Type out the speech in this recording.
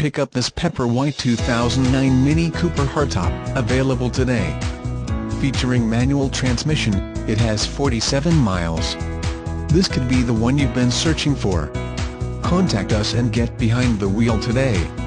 pick up this pepper white 2009 Mini Cooper Hardtop, available today. Featuring manual transmission, it has 47 miles. This could be the one you've been searching for. Contact us and get behind the wheel today.